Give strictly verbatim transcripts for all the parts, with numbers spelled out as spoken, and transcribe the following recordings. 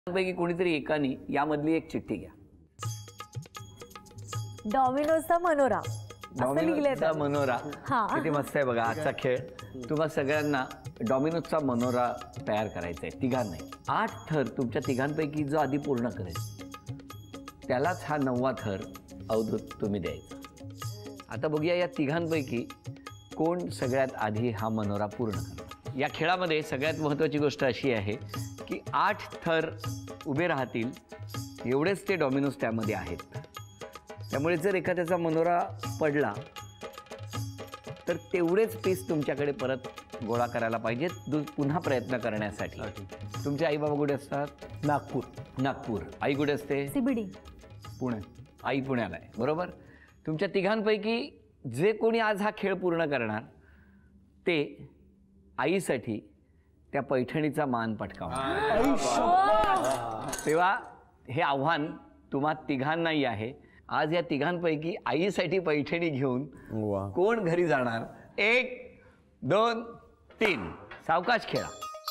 पैकी कोणीतरी एकाने यामधली एक चिठ्ठी घ्या. डॉमिनोजचा मनोरा डॉमिनोजचा मनोरा किती मस्त आहे बघा आजचा खेळ. तुम्हा सगळ्यांना डॉमिनोजचा मनोरा तयार करायचा आहे तिघांनाही. आठ थर तुमच्या तिघांपैकी जो आधी पूर्ण करेल त्यालाच हा नववा थर अवधूत तुम्ही द्यायचा. आता बघूया या तिघांपैकी कोण सगळ्यात आधी हा मनोरा पूर्ण करतो. या खेळामध्ये सगळ्यात महत्त्वाची गोष्ट अशी आहे की आठ थर उभे राहतील एवढेच ते डॉमिनोज त्यामध्ये आहेत. त्यामुळे जर एखाद्याचा मनोरा पडला तर तेवढेच पीस तुमच्याकडे परत गोळा करायला पाहिजेत पुन्हा प्रयत्न करण्यासाठी. तुमचे आई बाबा कुठे असतात? नागपूर. नागपूर. आई कुठे असते? सीबीडी पुणे. आई पुण्याला आहे. बरोबर. तुमच्या तिघांपैकी जे कोणी आज हा खेळ पूर्ण करणार ते आईसाठी त्या पैठणीचा मान पटकावणार. तेव्हा हे आव्हान तुम्हा तिघांनाही आहे. आज या तिघांपैकी आईसाठी पैठणी घेऊन कोण घरी जाणार? एक दोन तीन सावकाश खेळा.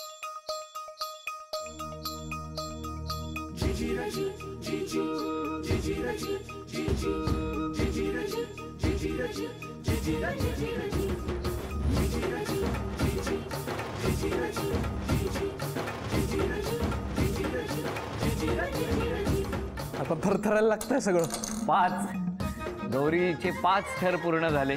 आता थरथरायला लागतंय सगळं. पाच गौरीचे पाच थर पूर्ण झाले.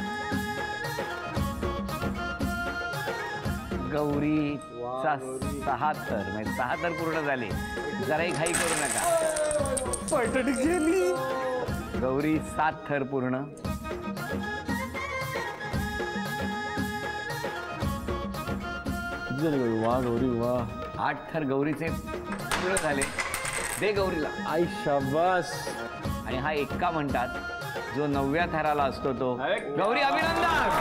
गौरीचा सहा थर म्हणजे सहा थर पूर्ण झाले. जराही घाई करू नका. पैठणी गेली. गौरी सात थर पूर्ण. वा गौरी वा. आठ थर गौरीचे पूर्ण झाले. दे गौरीला. आई शाबास. आणि हा एक्का म्हणतात जो नवव्या थराला असतो तो. गौरी अभिनंदन.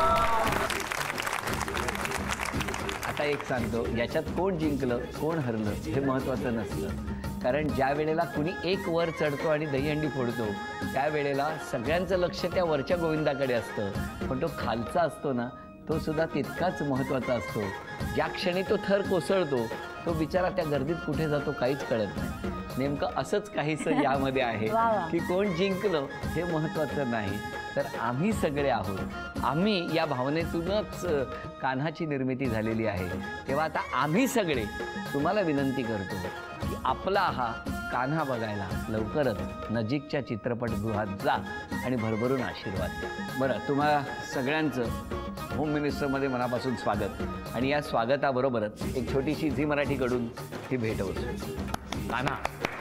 आता एक सांगतो याच्यात कोण जिंकलं कोण हरलं हे महत्त्वाचं नसतं. कारण ज्या वेळेला कुणी एक वर चढतो आणि दहीहंडी फोडतो त्यावेळेला सगळ्यांचं लक्ष त्या वरच्या गोविंदाकडे असतं. पण तो खालचा असतो ना तो सुद्धा तितकाच महत्त्वाचा असतो. ज्या क्षणी तो थर कोसळतो तो बिचारा त्या गर्दीत कुठे जातो काहीच कळत नाही. नेमकं असंच काहीसं यामध्ये आहे की कोण जिंकलं हे महत्त्वाचं नाही तर आम्ही सगळे आहोत. आम्ही या भावनेतूनच कान्हाची निर्मिती झालेली आहे. तेव्हा आता आम्ही सगळे तुम्हाला विनंती करतो की आपला हा कान्हा बघायला लवकरच नजीकच्या चित्रपटगृहात जा आणि भरभरून आशीर्वाद द्या. बरं तुम्हाला सगळ्यांचं होम मिनिस्टरमध्ये मनापासून स्वागत. आणि या स्वागताबरोबरच एक छोटीशी झी मराठीकडून ही भेट होती. कान्हा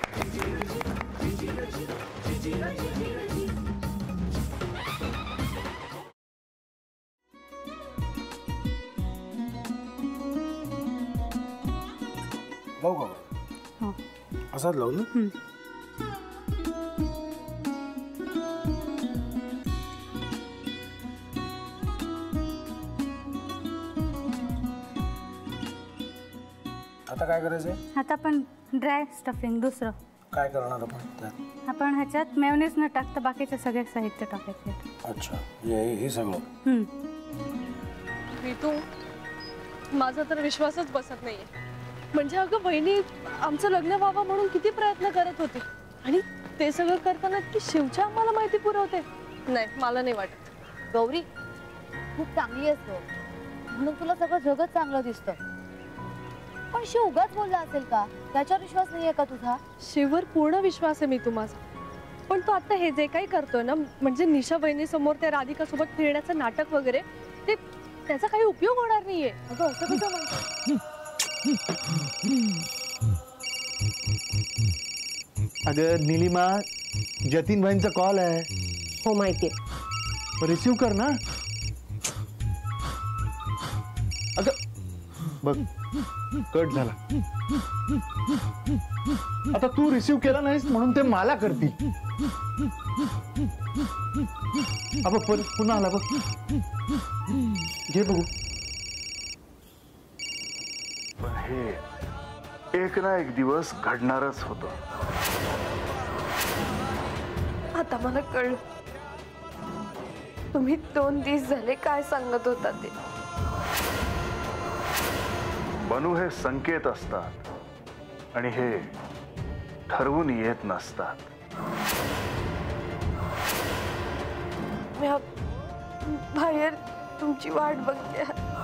लावू का? असाच लावू ना. आता काय करायचंय? आता आपण ड्राय स्टफिंग दुसरं काय करणार आपण त्यात? आपण ह्याच्यात मेयोनीज न टाकता बाकीचे सगळे साहित्य टाकायचे. अच्छा हे हे सगळं. ऋतू माझा तर विश्वासच बसत नाहीये. म्हणजे अगं बहिणी आमचं लग्न व्हावं म्हणून किती प्रयत्न करत होती आणि ते सगळं करताना की शिवच्या आम्हाला माहिती पुरवते. नाही मला नाही वाटत. गौरी खूप चांगली असतो म्हणून तुला सगळं जगत चांगलं दिसतं. पण शिव उगाच बोलला असेल का? त्याच्यावर विश्वास नाहीये का तुझा? शिववर पूर्ण विश्वास आहे मी तुम्हाला. पण तो आता हे जे काही करतोय ना म्हणजे निशा बहिणी समोर त्या राधिका सोबत फिरण्याचं नाटक वगैरे ते त्याचा काही उपयोग होणार नाहीये. अगं असं कसं म्हणतो? अगं निलिमा जतीन भाईंचा कॉल आहे. हो माहितीये. रिसीव कर ना. अगं बघ कट झाला. आता तू रिसीव केला नाहीस म्हणून ते मला करतील. अब पुन्हा आला बघ. घे बघू. हे एक ना एक दिवस घडणारच होतं. आता मला कळलं तुम्ही दोन दिवस झाले काय सांगत होता ते. बनू हे संकेत असतात आणि हे ठरवून येत नसतात. मी बाहेर तुमची वाट बघते.